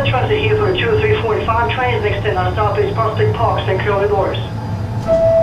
transit here for the 2, 3, 4 and 5 trains next in on Southeast Prospect Park, St. Curly Doors.